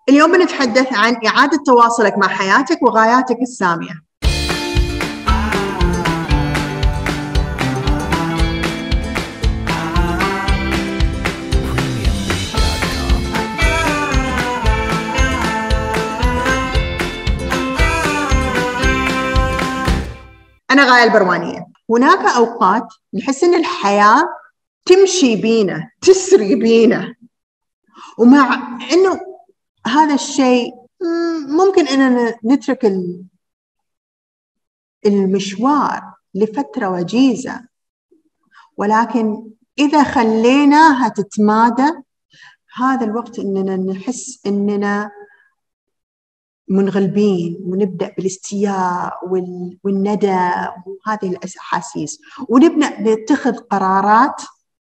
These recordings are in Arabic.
اليوم بنتحدث عن إعادة تواصلك مع حياتك وغاياتك السامية. أنا غاية البروانية. هناك أوقات نحس إن الحياة تمشي بينا، تسري بينا، ومع إنه هذا الشيء ممكن إننا نترك المشوار لفترة وجيزة، ولكن إذا خليناها تتمادى هذا الوقت إننا نحس إننا منغلبين ونبدأ بالاستياء والندم وهذه الأحاسيس، ونبدأ نتخذ قرارات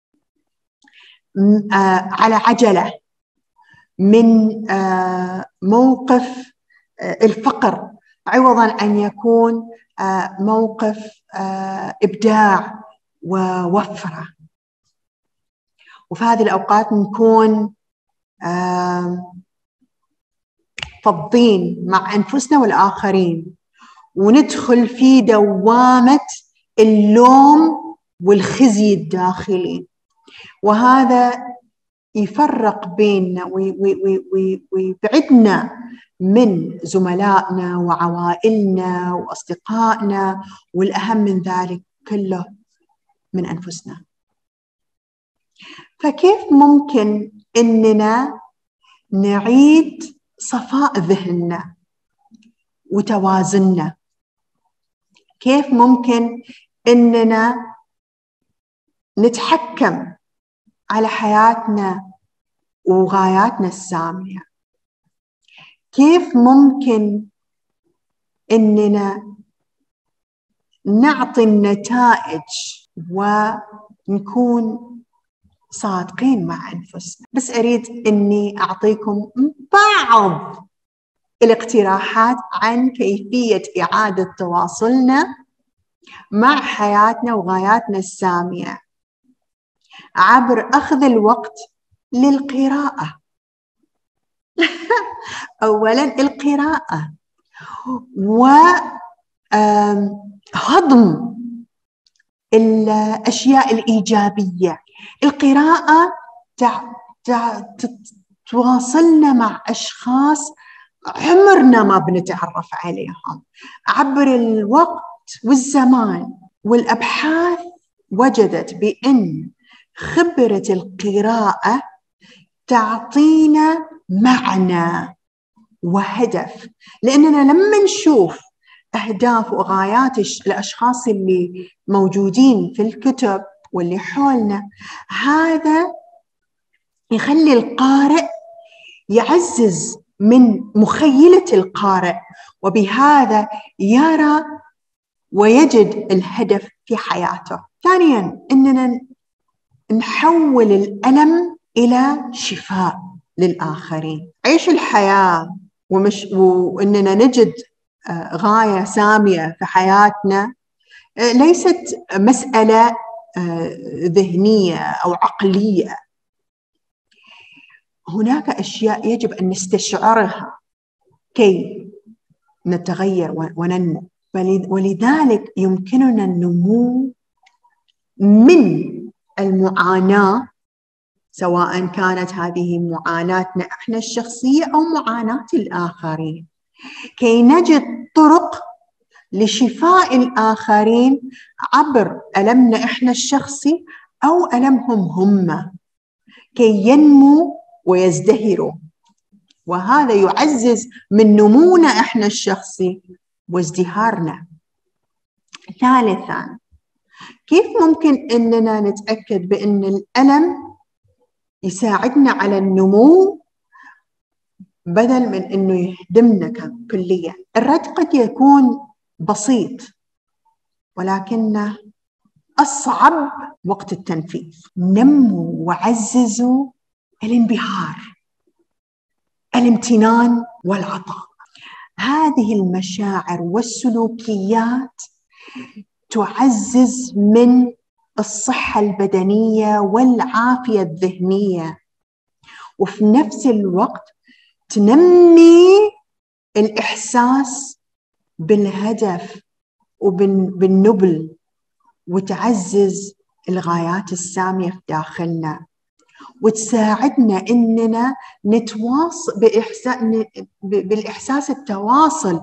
على عجلة من موقف الفقر، عوضاً أن يكون موقف إبداع ووفرة. وفي هذه الأوقات نكون فضين مع أنفسنا والآخرين، وندخل في دوامة اللوم والخزي الداخلي، وهذا يفرق بيننا ويبعدنا من زملائنا وعوائلنا وأصدقائنا، والأهم من ذلك كله من أنفسنا. فكيف ممكن إننا نعيد صفاء ذهننا وتوازننا؟ كيف ممكن إننا نتحكم على حياتنا وغاياتنا السامية؟ كيف ممكن إننا نعطي النتائج ونكون صادقين مع أنفسنا؟ بس أريد إني أعطيكم بعض الاقتراحات عن كيفية إعادة تواصلنا مع حياتنا وغاياتنا السامية عبر أخذ الوقت للقراءة. أولاً القراءة، وهضم الأشياء الإيجابية. القراءة تواصلنا مع أشخاص عمرنا ما بنتعرف عليهم عبر الوقت والزمان، والأبحاث وجدت بأن خبرة القراءة تعطينا معنى وهدف، لأننا لما نشوف أهداف وغايات الأشخاص اللي موجودين في الكتب واللي حولنا، هذا يخلي القارئ يعزز من مخيلة القارئ، وبهذا يرى ويجد الهدف في حياته. ثانياً، إننا نحول الألم إلى شفاء للآخرين. عيش الحياة وإننا نجد غاية سامية في حياتنا ليست مسألة ذهنية أو عقلية. هناك أشياء يجب أن نستشعرها كي نتغير وننمو، ولذلك يمكننا النمو من المعاناة، سواء كانت هذه معاناتنا احنا الشخصية أو معاناة الآخرين، كي نجد طرق لشفاء الآخرين عبر ألمنا احنا الشخصي أو ألمهم هم، كي ينمو ويزدهروا، وهذا يعزز من نمونا احنا الشخصي وازدهارنا. ثالثاً، كيف ممكن إننا نتأكد بأن الألم يساعدنا على النمو بدل من إنه يهدمنا كليا؟ الرد قد يكون بسيط، ولكنه أصعب وقت التنفيذ. نموا وعززوا الانبهار، الامتنان والعطاء. هذه المشاعر والسلوكيات تعزز من الصحة البدنية والعافية الذهنية، وفي نفس الوقت تنمي الإحساس بالهدف وبالنبل، وتعزز الغايات السامية في داخلنا، وتساعدنا إننا نتواصل بالإحساس التواصل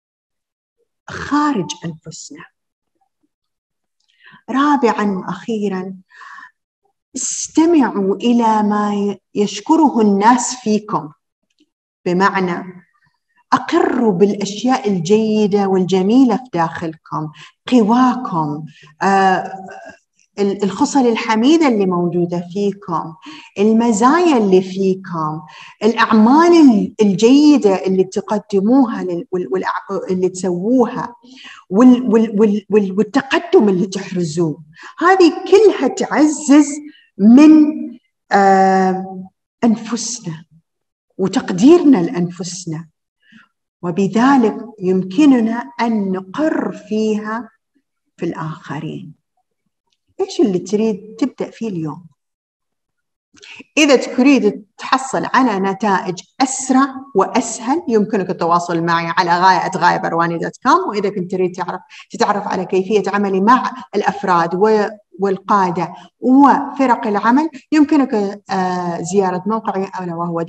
خارج أنفسنا. رابعاً وأخيراً، استمعوا إلى ما يشكره الناس فيكم، بمعنى أقروا بالأشياء الجيدة والجميلة في داخلكم، قواكم، الخصل الحميدة اللي موجودة فيكم، المزايا اللي فيكم، الأعمال الجيدة اللي تقدموها اللي تسووها، والتقدم اللي تحرزوه. هذه كلها تعزز من أنفسنا وتقديرنا لأنفسنا، وبذلك يمكننا أن نقر فيها في الآخرين. إيش اللي تريد تبدأ فيه اليوم؟ إذا تريد تحصل على نتائج أسرع وأسهل، يمكنك التواصل معي على غاية@غايبرواني.com. وإذا كنت تريد تتعرف على كيفية عملي مع الأفراد والقادة وفرق العمل، يمكنك زيارة موقعي أنا وهو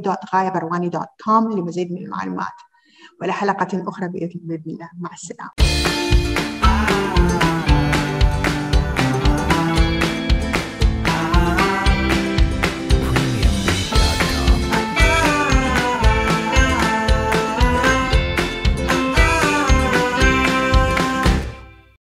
www.غايبرواني.com لمزيد من المعلومات. ولحلقة أخرى بإذن الله. مع السلامة.